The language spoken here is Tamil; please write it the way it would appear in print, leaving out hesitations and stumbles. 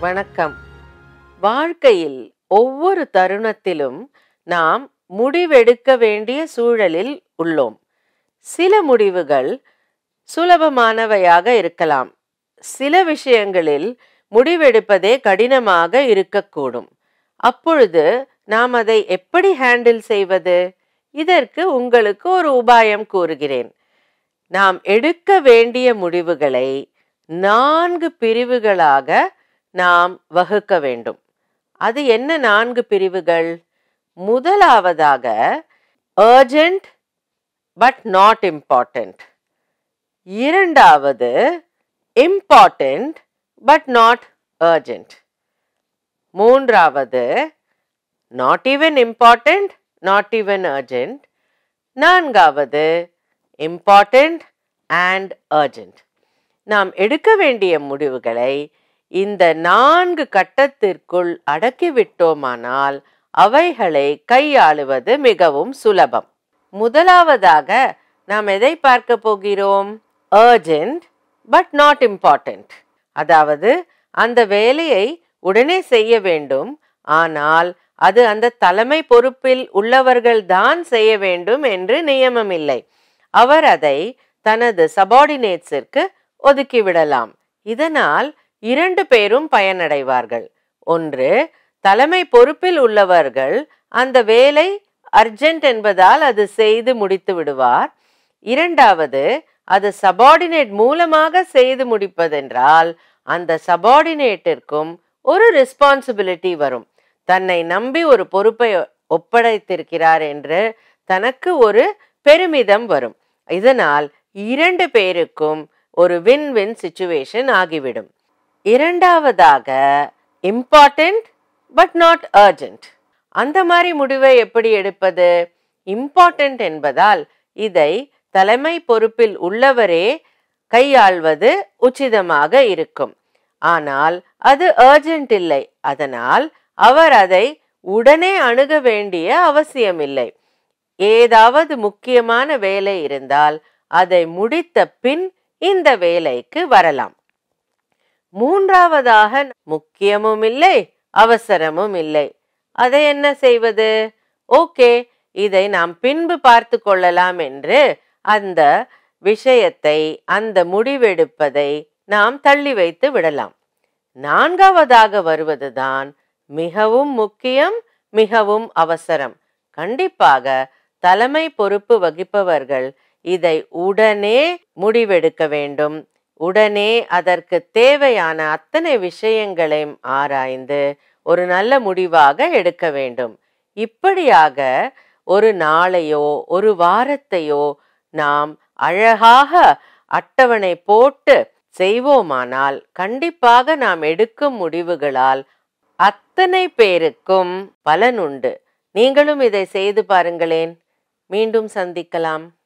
வணக்கம். வாழ்க்கையில் ஒவ்வொரு தருணத்திலும் நாம் முடிவெடுக்க வேண்டிய சூழலில் உள்ளோம். சில முடிவுகள் சுலபமானவையாக இருக்கலாம். சில விஷயங்களில் முடிவெடுப்பதே கடினமாக இருக்கக்கூடும். அப்பொழுது நாம் அதை எப்படி ஹேண்டில் செய்வது? இதற்கு உங்களுக்கு ஒரு உபாயம் கூறுகிறேன். நாம் எடுக்க வேண்டிய முடிவுகளை 4 பிரிவுகளாக நாம் வகுக்க வேண்டும். அது என்ன 4 பிரிவுகள்? முதலாவதாக urgent but not important. இரண்டாவது important but not urgent. மூன்றாவது not even important, not even urgent. நான்காவது important and urgent. நாம் எடுக்க வேண்டிய முடிவுகளை இந்த 4 கட்டத்திற்குள் அடக்கிவிட்டோமானால் அவைகளை கையாளுவது மிகவும் சுலபம். முதலாவதாக நாம் எதை பார்க்க போகிறோம்? urgent but not important. அதாவது அந்த வேலையை உடனே செய்ய வேண்டும், ஆனால் அது அந்த தலைமை பொறுப்பில் உள்ளவர்கள் தான் செய்ய வேண்டும் என்று நியமம் இல்லை. அவர் அதை தனது சபார்டினேட்ஸிற்கு ஒதுக்கிவிடலாம். இதனால் 2 பேரும் பயனடைவார்கள். ஒன்று, தலைமை பொறுப்பில் உள்ளவர்கள் அந்த வேலை அர்ஜென்ட் என்பதால் அது செய்து முடித்து விடுவார். இரண்டாவது, அது சபார்டினேட் மூலமாக செய்து முடிப்பதென்றால் அந்த சபார்டினேட்டிற்கும் ஒரு ரெஸ்பான்சிபிலிட்டி வரும். தன்னை நம்பி ஒரு பொறுப்பை ஒப்படைத்திருக்கிறார் என்று தனக்கு ஒரு பெருமிதம் வரும். இதனால் 2 பேருக்கும் ஒரு வின் வின் சிச்சுவேஷன் ஆகிவிடும். இரண்டாவதாக இம்பார்ட்டன்ட் பட் நாட் அர்ஜென்ட். அந்த மாதிரி முடிவை எப்படி எடுப்பது? இம்பார்ட்டன்ட் என்பதால் இதை தலைமை பொறுப்பில் உள்ளவரே கையாள்வது உச்சிதமாக இருக்கும். ஆனால் அது அர்ஜென்ட் இல்லை, அதனால் அவர் அதை உடனே அணுக வேண்டிய அவசியமில்லை. ஏதாவது முக்கியமான வேலை இருந்தால் அதை முடித்த பின் இந்த வேலைக்கு வரலாம். மூன்றாவதாக முக்கியமும் இல்லை, அவசரமும் இல்லை. அதை என்ன செய்வது? ஓகே, இதை நாம் பின்பு பார்த்து கொள்ளலாம் என்று அந்த விஷயத்தை, அந்த முடிவெடுப்பதை நாம் தள்ளி வைத்து விடலாம். நான்காவதாக வருவதுதான் மிகவும் முக்கியம், மிகவும் அவசரம். கண்டிப்பாக தலைமை பொறுப்பு வகிப்பவர்கள் இதை உடனே முடிவெடுக்க வேண்டும். உடனே அதற்கு தேவையான அத்தனை விஷயங்களையும் ஆராய்ந்து ஒரு நல்ல முடிவாக எடுக்க வேண்டும். இப்படியாக ஒரு நாளையோ ஒரு வாரத்தையோ நாம் அழகாக அட்டவணை போட்டு செய்வோமானால் கண்டிப்பாக நாம் எடுக்கும் முடிவுகளால் அத்தனை பேருக்கும் பலனுண்டு. நீங்களும் இதை செய்து பாருங்களேன். மீண்டும் சந்திக்கலாம்.